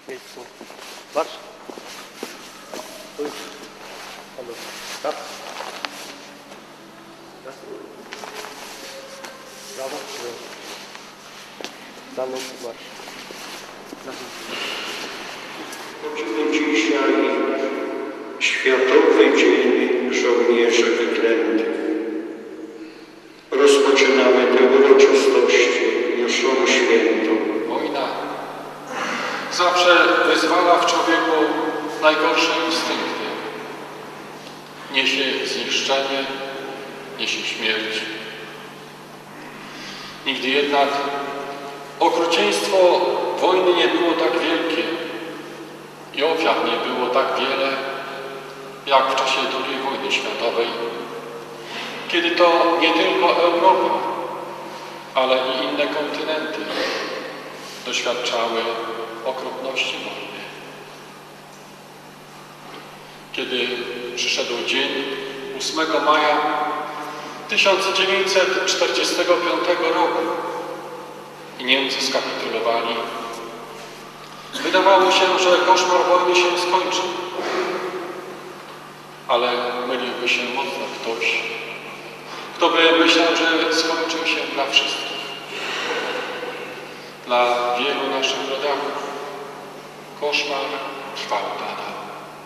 miejscu. Marsz. Stój. Halo. Tak. Raz. Brawo. Za mną marsz. Obchodzimy dzisiaj Światowy Dzień Żołnierzy Wyklętych. Rozpoczynamy te uroczystości mszą świętą. Wojna zawsze wyzwala w człowieku najgorsze instynkty. Niesie zniszczenie, niesie śmierć. Nigdy jednak okrucieństwo wojny nie było tak wielkie i ofiar nie było tak wiele, jak w czasie II wojny światowej, kiedy to nie tylko Europa, ale i inne kontynenty doświadczały okropności wojny. Kiedy przyszedł dzień 8 maja 1945 roku i Niemcy skapitulowali, wydawało się, że koszmar wojny się skończył, ale myliłby się mocno ktoś, kto by myślał, że skończył się dla wszystkich. Dla wielu naszych rodaków koszmar trwał nadal.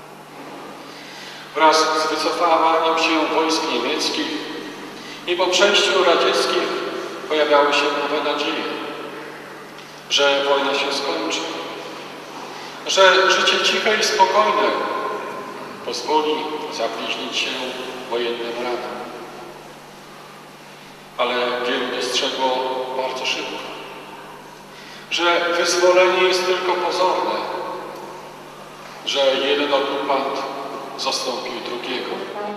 Wraz z wycofaniem się wojsk niemieckich i po przejściu radzieckich pojawiały się nowe nadzieje, że wojna się skończy, że życie ciche i spokojne pozwoli zabliźnić się wojennym ranom. Ale wielu dostrzegło bardzo szybko, że wyzwolenie jest tylko pozorne, że jeden okupant zastąpił drugiego.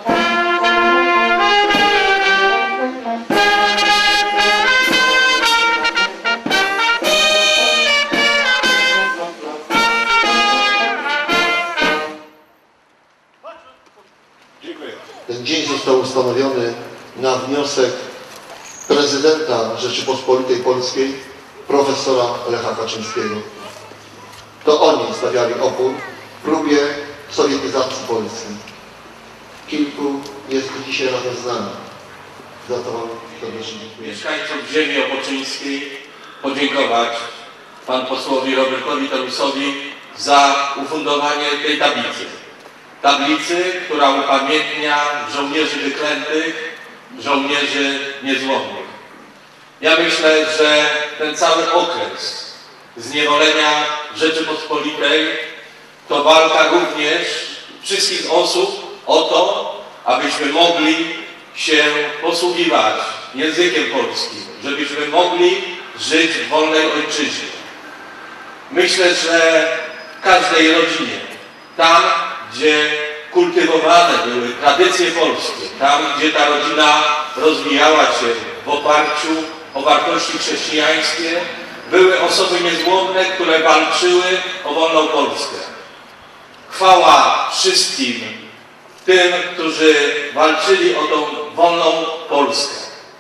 Ten dzień został ustanowiony na wniosek prezydenta Rzeczypospolitej Polskiej, profesora Lecha Kaczyńskiego. To oni stawiali opór próbie sowietyzacji Polski. Kilku jest dzisiaj razem z nami. Za to wam serdecznie dziękuję. Mieszkańcom ziemi opoczyńskiej podziękować panu posłowi Robertowi Telusowi za ufundowanie tej tablicy. Tablicy, która upamiętnia żołnierzy wyklętych, żołnierzy niezłomnych. Ja myślę, że ten cały okres zniewolenia Rzeczypospolitej to walka również wszystkich osób o to, abyśmy mogli się posługiwać językiem polskim, żebyśmy mogli żyć w wolnej ojczyźnie. Myślę, że w każdej rodzinie, tam gdzie kultywowane były tradycje polskie, tam gdzie ta rodzina rozwijała się w oparciu o wartości chrześcijańskie, były osoby niezłomne, które walczyły o wolną Polskę. Chwała wszystkim tym, którzy walczyli o tą wolną Polskę.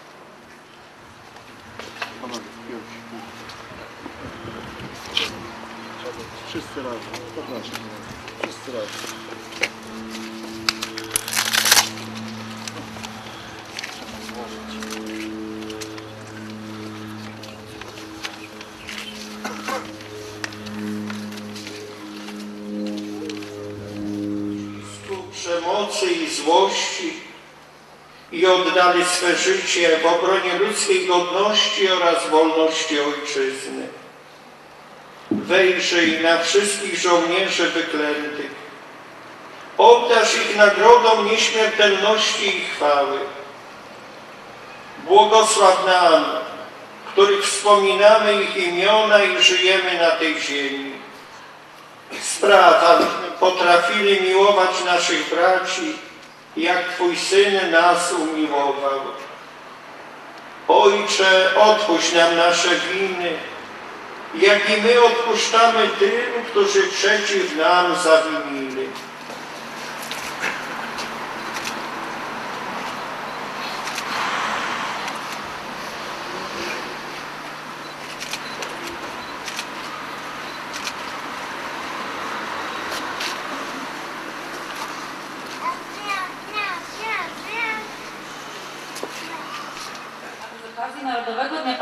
Wszyscy razem. Wszyscy razem. Przemocy i złości i oddali swe życie w obronie ludzkiej godności oraz wolności ojczyzny. Wejrzyj na wszystkich żołnierzy wyklętych. Obdarz ich nagrodą nieśmiertelności i chwały. Błogosław nam, których wspominamy ich imiona i żyjemy na tej ziemi. Spraw, abyśmy potrafili miłować naszych braci, jak Twój Syn nas umiłował. Ojcze, odpuść nam nasze winy, jak i my odpuszczamy tym, którzy przeciw nam zawinili.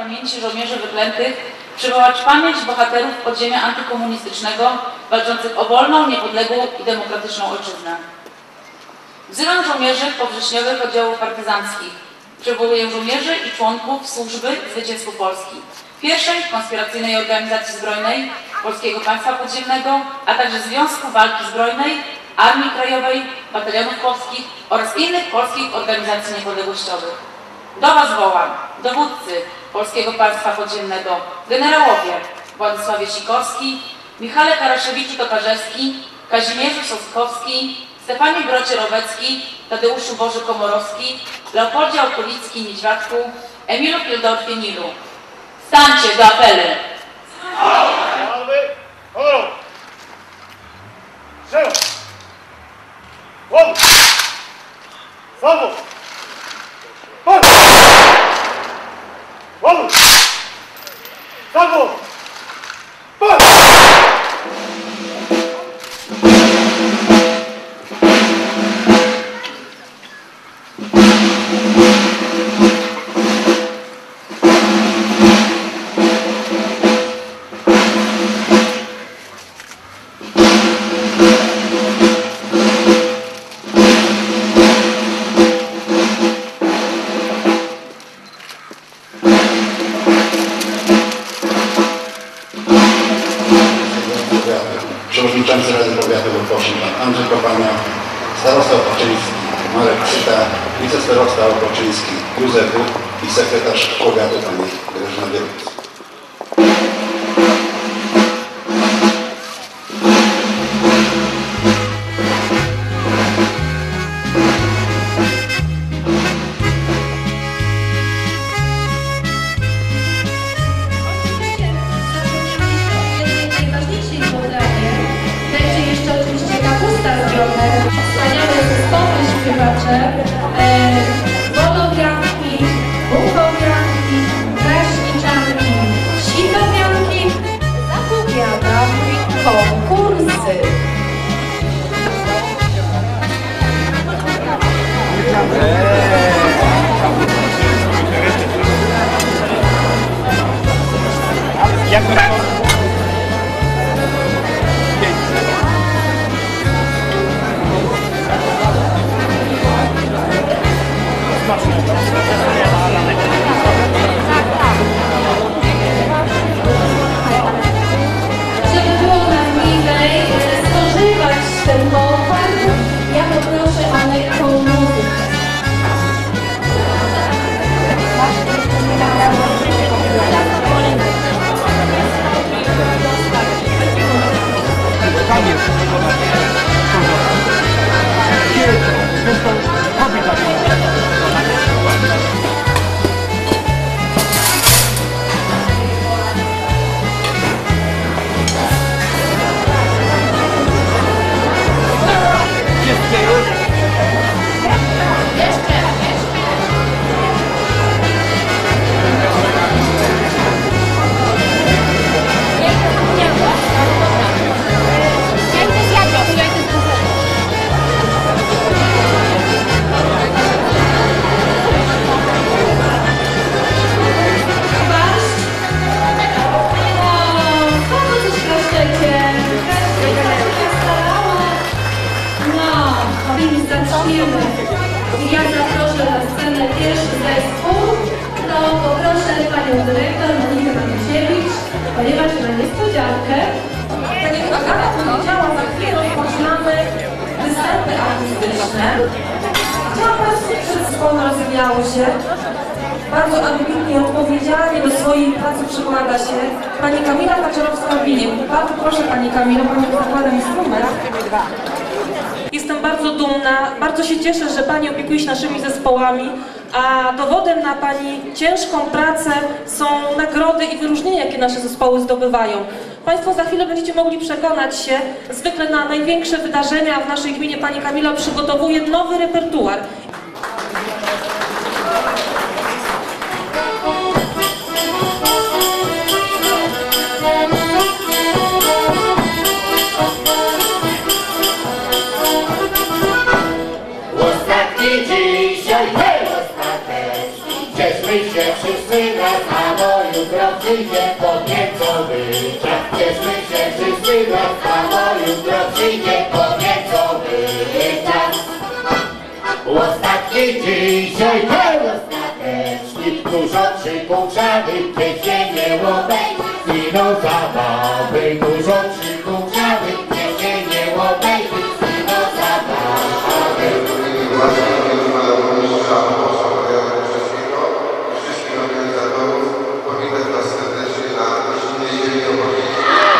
pamięci żołnierzy wyklętych przywołać pamięć bohaterów podziemia antykomunistycznego walczących o wolną, niepodległą i demokratyczną ojczyznę. Wzywam żołnierzy powrześniowych oddziałów partyzanckich. Przywołuję żołnierzy i członków Służby Zwycięstwu Polski, pierwszej konspiracyjnej organizacji zbrojnej Polskiego Państwa Podziemnego, a także Związku Walki Zbrojnej, Armii Krajowej, Batalionów Chłopskich oraz innych polskich organizacji niepodległościowych. Do Was wołam, dowódcy Polskiego Państwa Podziemnego, generałowie Władysławie Sikorski, Michale Karaszewiczu-Tokarzewski, Kazimierzu Sosnkowski, Stefanie Brocie-Rowecki, Tadeuszu Boży-Komorowski, Leopoldzie Okulicki-Niedźwiadku, Emilu Kildorfie-Nilu. Stańcie do apelu! Przewodniczący Rady Powiatu Opolszczyzny pan Andrzej Kopania, starosta opolczyński Marek Krzyta, wicestarosta opolczyński Józef Wód i sekretarz powiatu pani Grażyna Bielec. Wspaniałe zespoły śpiewacze, wodowianki, bukowianki, kraśniczanki, sitowianki, zapowiada konkursy. Żeby było nam milej spożywać ten pochód, ja poproszę o lekką muzykę. I ja zaproszę na scenę pierwszy zespół, to poproszę panią dyrektor Monikę Manusiewicz, ponieważ na niespodziankę, tak jak Agata powiedziała, za chwilę rozpoczynamy występy artystyczne. Chciałam Państwu przed zespołem rozwijało się. Bardzo ambitnie, odpowiedzialnie do swojej pracy przykłada się pani Kamila Kaczorowska-Winiek. Bardzo proszę pani Kamilo, pani zakłada instrument. Jestem bardzo dumna, bardzo się cieszę, że Pani opiekuje się naszymi zespołami, a dowodem na Pani ciężką pracę są nagrody i wyróżnienia, jakie nasze zespoły zdobywają. Państwo za chwilę będziecie mogli przekonać się, zwykle na największe wydarzenia w naszej gminie Pani Kamila przygotowuje nowy repertuar. Dzisiaj ostateczny, cieszmy się wszyscy raz, a jutro przyjdzie podniecowy czas. Cieszmy się wszyscy wrasta, bo jutro przyjdzie podniecowy czas. Ostatni dzisiaj ten ostateczny, dużo przypuszczamy, piesienie łobej, zginą zabawy, dużo przypuszczamy, piesienie łobej, zginą zabawy. Wszystkich organizatorów, powitać Was serdecznie na gościnnej ziemi opolskiej.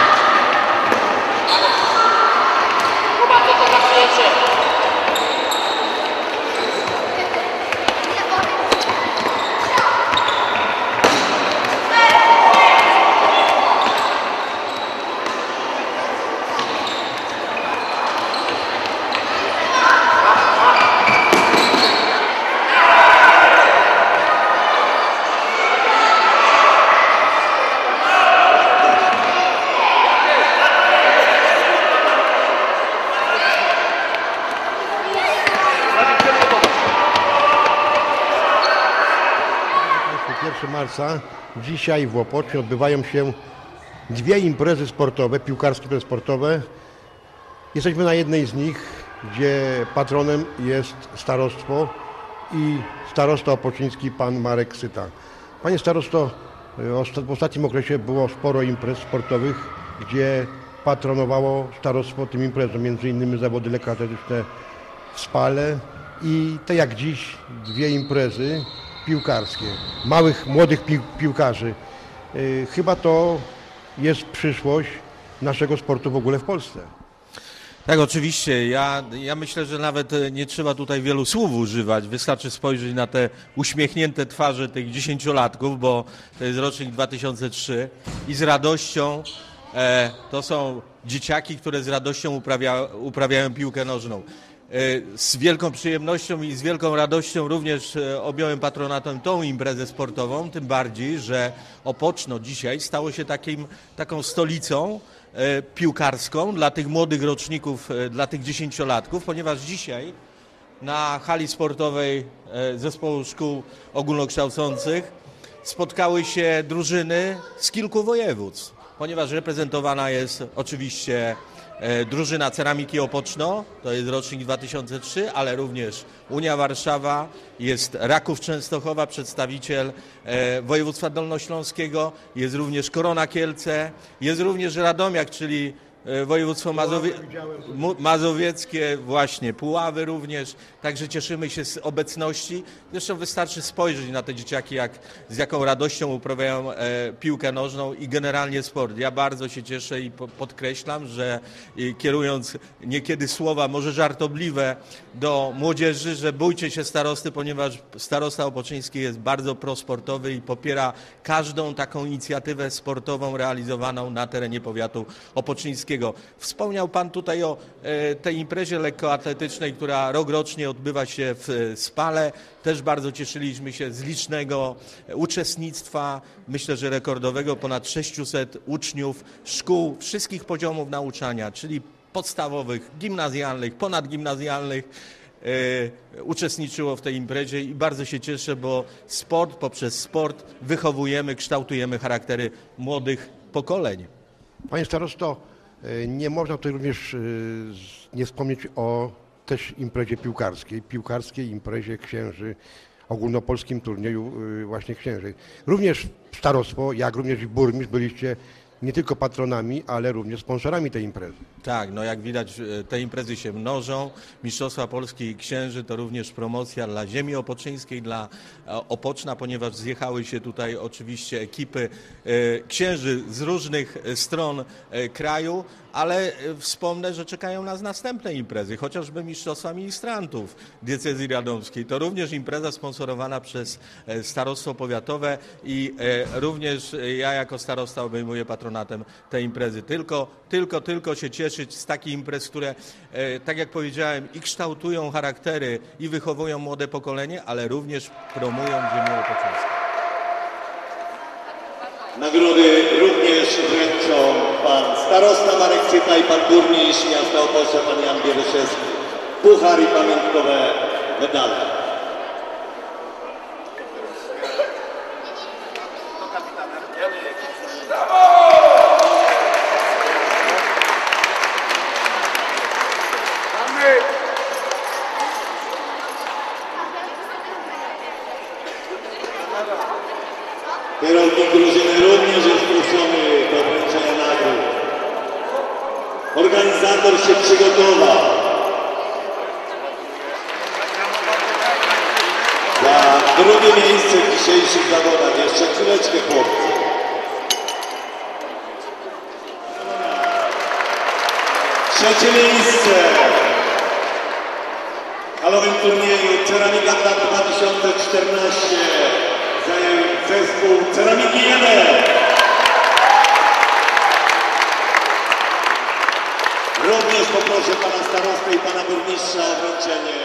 Marca. Dzisiaj w Łopocie odbywają się dwie imprezy sportowe, piłkarskie imprezy sportowe. Jesteśmy na jednej z nich, gdzie patronem jest starostwo i starosta opociński pan Marek Syta. Panie starosto, w ostatnim okresie było sporo imprez sportowych, gdzie patronowało starostwo tym imprezom, między innymi zawody lekkoatletyczne w Spale i te jak dziś dwie imprezy piłkarskie, małych, młodych piłkarzy. Chyba to jest przyszłość naszego sportu w ogóle w Polsce. Tak, oczywiście. Ja myślę, że nawet nie trzeba tutaj wielu słów używać. Wystarczy spojrzeć na te uśmiechnięte twarze tych 10-latków, bo to jest rocznik 2003 i z radością to są dzieciaki, które z radością uprawiają piłkę nożną. Z wielką przyjemnością i z wielką radością również objąłem patronatem tą imprezę sportową, tym bardziej, że Opoczno dzisiaj stało się taką stolicą piłkarską dla tych młodych roczników, dla tych 10-latków, ponieważ dzisiaj na hali sportowej Zespołu Szkół Ogólnokształcących spotkały się drużyny z kilku województw, ponieważ reprezentowana jest oczywiście drużyna Ceramiki Opoczno, to jest rocznik 2003, ale również Unia Warszawa, jest Raków Częstochowa, przedstawiciel województwa dolnośląskiego, jest również Korona Kielce, jest również Radomiak, czyli województwo mazowieckie, właśnie Puławy również, także cieszymy się z obecności. Zresztą wystarczy spojrzeć na te dzieciaki, z jaką radością uprawiają piłkę nożną i generalnie sport. Ja bardzo się cieszę i podkreślam, że kierując niekiedy słowa może żartobliwe do młodzieży, że bójcie się starosty, ponieważ starosta opoczyński jest bardzo prosportowy i popiera każdą taką inicjatywę sportową realizowaną na terenie powiatu opoczyńskiego. Wspomniał Pan tutaj o tej imprezie lekkoatletycznej, która rokrocznie odbywa się w Spale. Też bardzo cieszyliśmy się z licznego uczestnictwa, myślę, że rekordowego, ponad 600 uczniów szkół wszystkich poziomów nauczania, czyli podstawowych, gimnazjalnych, ponadgimnazjalnych, uczestniczyło w tej imprezie i bardzo się cieszę, bo poprzez sport wychowujemy, kształtujemy charaktery młodych pokoleń. Panie starosto, nie można tutaj również nie wspomnieć o też imprezie piłkarskiej imprezie księży, ogólnopolskim turnieju właśnie księży. Również starostwo, jak również i burmistrz byliście nie tylko patronami, ale również sponsorami tej imprezy. Tak, no jak widać te imprezy się mnożą. Mistrzostwa Polski Księży to również promocja dla ziemi opoczyńskiej, dla Opoczna, ponieważ zjechały się tutaj oczywiście ekipy księży z różnych stron kraju, ale wspomnę, że czekają nas następne imprezy, chociażby Mistrzostwa Ministrantów diecezji radomskiej. To również impreza sponsorowana przez starostwo powiatowe i również ja jako starosta obejmuję patronatem tej imprezy. Tylko się cieszyć z takich imprez, które, tak jak powiedziałem, i kształtują charaktery, i wychowują młode pokolenie, ale również promują ziemię opoczyńską. Nagrody również wręczą pan starosta Marek Cyta i pan burmistrz miasta Opoczna, pan Jan Bieryszewski. Puchar i pamiątkowe medale. Organizator się przygotował. Za drugie miejsce w dzisiejszych zawodach. Jeszcze chwileczkę, chłopcy. Trzecie miejsce. W halowym turnieju Ceramika 2014 zajął zespół Ceramiki 1. Również poproszę pana starostę i pana burmistrza o wręczenie